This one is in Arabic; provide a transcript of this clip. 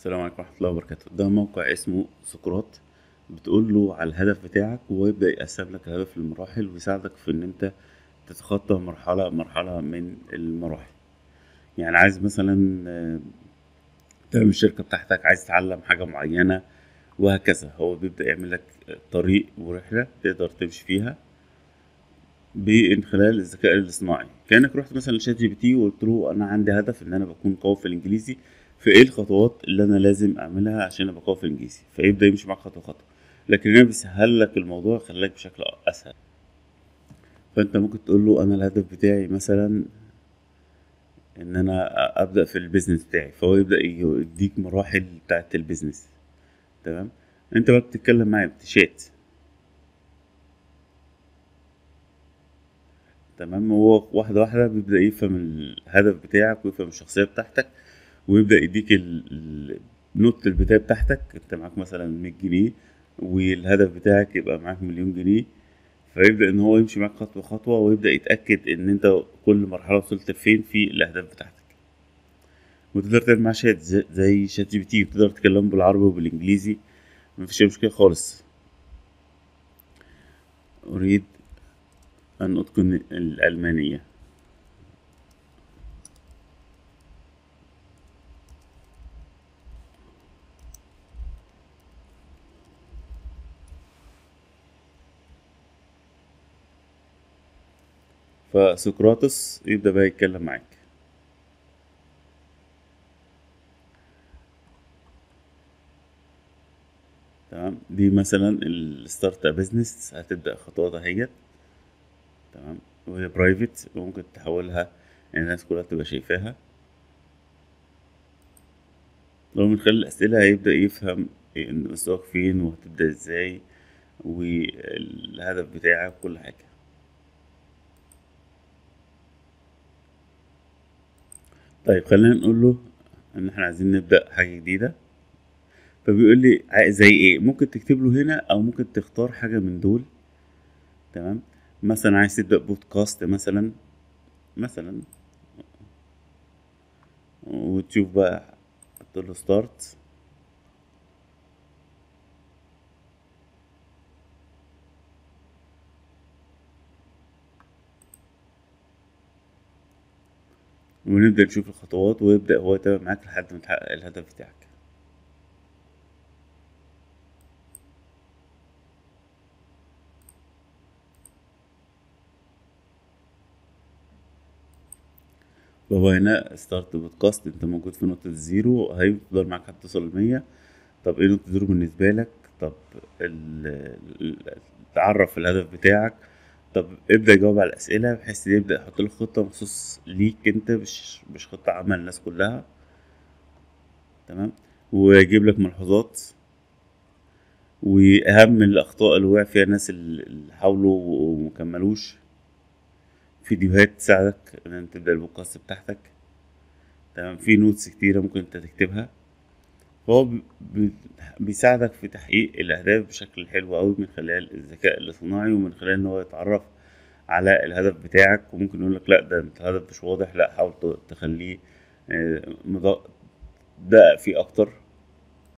السلام عليكم ورحمة الله وبركاته. ده موقع اسمه سقراط. بتقول له على الهدف بتاعك وهو يبدأ يقسم لك الهدف لمراحل ويساعدك في إن أنت تتخطى مرحلة مرحلة من المراحل. يعني عايز مثلا تعمل الشركة بتاعتك، عايز تتعلم حاجة معينة وهكذا. هو بيبدأ يعمل لك طريق ورحلة تقدر تمشي فيها من خلال الذكاء الاصطناعي. كأنك رحت مثلا لشات جي بي تي وقلت له أنا عندي هدف إن أنا بكون قوي في الإنجليزي، في إيه الخطوات اللي أنا لازم أعملها عشان أبقى قوي في الإنجليزي، فيبدأ يمشي معاك خطوة خطوة. لكن هنا بيسهل لك الموضوع، خلاك بشكل أسهل. فأنت ممكن تقول له أنا الهدف بتاعي مثلا إن أنا أبدأ في البيزنس بتاعي، فهو يبدأ يديك مراحل بتاعة البيزنس. تمام. أنت بقى بتتكلم معاه بتشات. تمام. هو واحدة واحدة بيبدأ يفهم الهدف بتاعك ويفهم الشخصية بتاعتك، ويبدأ يديك النوت البداية بتاعتك. انت معاك مثلا 100 جنيه والهدف بتاعك يبقى معاك 1,000,000 جنيه. فيبدأ ان هو يمشي معاك خطوة خطوة ويبدأ يتأكد ان انت كل مرحلة وصلت فين في الأهداف بتاعتك. وتقدر تعمل معاه شات زي شات جي بي تي، وتقدر تكلمه بالعربي وبالإنجليزي، مفيش أي مشكلة خالص. أريد أن أتقن الألمانية. فسقراطس يبدأ بقى يتكلم معاك. تمام. دي مثلا الستارت اب بزنس، هتبدأ خطواتها هي. تمام. وهي برايفت وممكن تحولها ان الناس كلها تبقى شايفاها. لو من خلال الأسئلة هيبدأ يفهم ان مستواك فين وهتبدأ ازاي والهدف بتاعك كل حاجة. طيب خلينا نقول له ان احنا عايزين نبدأ حاجة جديدة. فبيقول لي زي ايه. ممكن تكتب له هنا او ممكن تختار حاجة من دول. تمام. مثلا عايز تبدأ بودكاست مثلا وتشوف بقى، تقول له ستارت. ونبدأ نشوف الخطوات ويبدأ هو يتابع معاك لحد ما تحقق الهدف بتاعك. وهو هنا ستارت بودكاست، انت موجود في نقطة الزيرو، هيفضل معاك حتى توصل ل100. طب ايه نقطة زيرو بالنسبة لك؟ طب ال- تعرف الهدف بتاعك. طب ابدأ يجاوب على الأسئلة بحيث يبدأ يحط لك خطة مخصوص ليك انت، مش خطة عامة للناس كلها. تمام. ويجيب لك ملحوظات وأهم الأخطاء اللي وقع فيها الناس اللي حاولوا ومكملوش. فيديوهات تساعدك ان انت تبدأ البودكاست بتاعتك. تمام. في نوتس كتيرة ممكن انت تكتبها. فهو بيساعدك في تحقيق الأهداف بشكل حلو أوي من خلال الذكاء الاصطناعي، ومن خلال إن هو يتعرف على الهدف بتاعك. وممكن يقول لك لأ ده أنت الهدف مش واضح، لأ حاول تخليه دقق فيه أكتر.